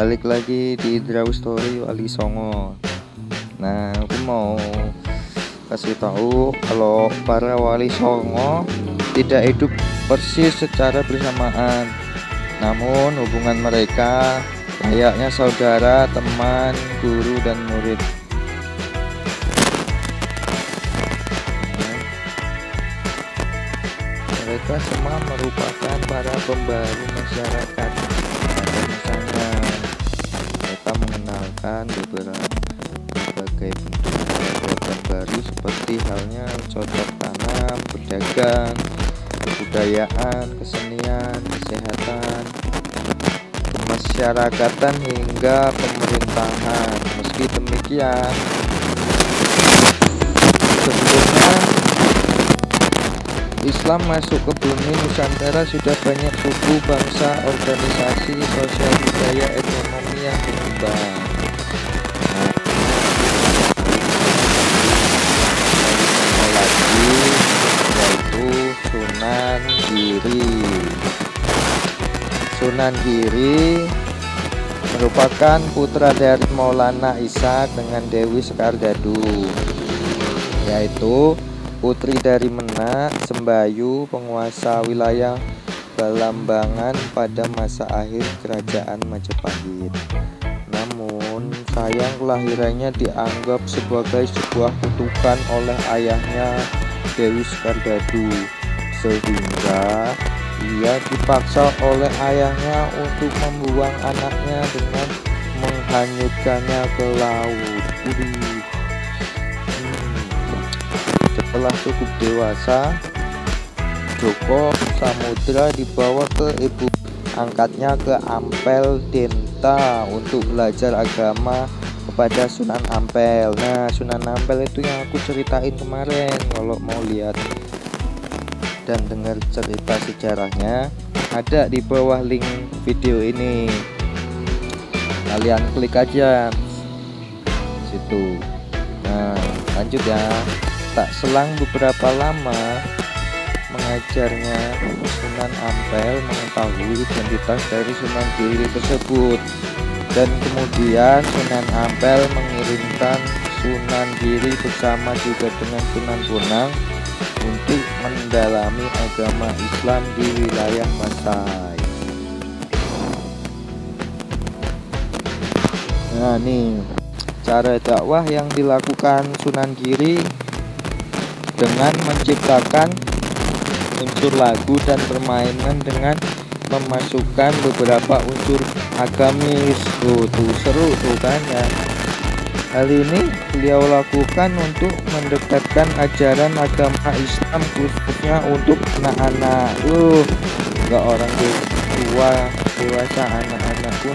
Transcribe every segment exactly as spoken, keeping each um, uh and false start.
balik lagi di Draw Story Wali Songo. Nah, aku mau kasih tahu kalau para Wali Songo tidak hidup persis secara bersamaan, namun hubungan mereka layaknya saudara, teman, guru, dan murid. Mereka semua merupakan para pembaru masyarakat. Pada masanya mereka mengenalkan beberapa berbagai bentuk perbuatan baru seperti halnya cocok tanam, berdagang, kebudayaan, kesenian, kesehatan, kemasyarakatan hingga pemerintahan. Meski demikian, sebelumnya Islam masuk ke bumi Nusantara, sudah banyak suku, bangsa, organisasi, sosial, budaya, ekonomi yang berkembang. Nah, lagi yaitu Sunan Giri. Sunan Giri merupakan putra dari Maulana Ishaq dengan Dewi Sekardadu, yaitu putri dari Menak, Sembayu, penguasa wilayah Balambangan pada masa akhir kerajaan Majapahit. Namun sayang kelahirannya dianggap sebagai sebuah kutukan oleh ayahnya Dewi Sekardadu, sehingga ia dipaksa oleh ayahnya untuk membuang anaknya dengan menghanyutkannya ke laut. Udih. Setelah cukup dewasa, Joko Samudra dibawa ke ibu angkatnya ke Ampel Denta untuk belajar agama kepada Sunan Ampel. Nah, Sunan Ampel itu yang aku ceritain kemarin. Kalau mau lihat dan dengar cerita sejarahnya, ada di bawah link video ini. Kalian klik aja situ. Nah, lanjut ya. Tak selang beberapa lama mengajarnya, Sunan Ampel mengetahui identitas dari Sunan Giri tersebut, dan kemudian Sunan Ampel mengirimkan Sunan Giri bersama juga dengan Sunan Bonang untuk mendalami agama Islam di wilayah Masai. Nah, nih cara dakwah yang dilakukan Sunan Giri dengan menciptakan unsur lagu dan permainan dengan memasukkan beberapa unsur agamis. Tuh, tuh seru tuh kan ya. Hal ini beliau lakukan untuk mendekatkan ajaran agama Islam khususnya untuk anak-anak. Uh, enggak orang tua, dewasa, anak-anak pun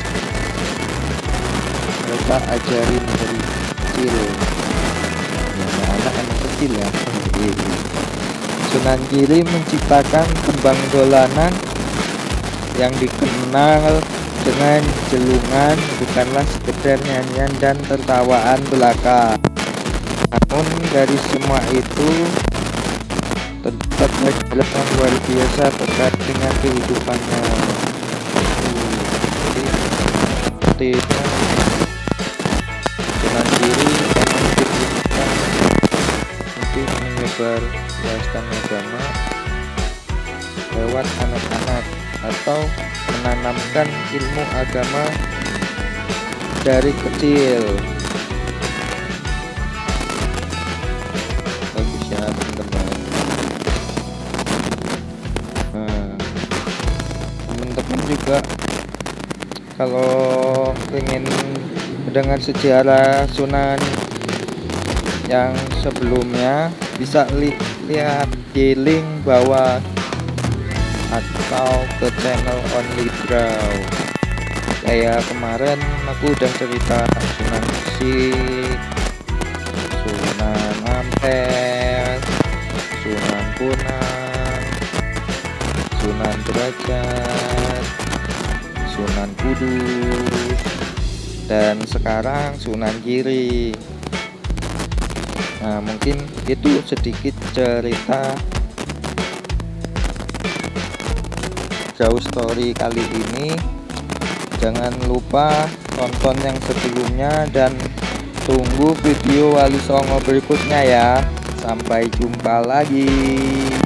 mereka ajarin dari kecil. Anak-anak kecil ya. Sunan Giri menciptakan tembang dolanan yang dikenal dengan jelungan, bukanlah sekedar nyanyian dan tertawaan belaka. Namun dari semua itu terdapat pelajaran yang luar biasa terkait dengan kehidupannya. Seperti itu, Sunan Giri untuk menyebar luaskan agama lewat anak-anak atau menanamkan ilmu agama dari kecil. Bagus ya teman-teman. Nah, teman-teman juga kalau pengen mendengar sejarah Sunan yang sebelumnya, bisa li lihat di link bawah atau ke channel Only Draw. Kayak kemarin aku udah cerita Sunan Sik, Sunan Ampel, Sunan Bonang, Sunan Derajat, Sunan Kudus, dan sekarang Sunan Giri. Nah, mungkin itu sedikit cerita Draw Story kali ini. Jangan lupa tonton yang sebelumnya dan tunggu video Wali Songo berikutnya ya. Sampai jumpa lagi.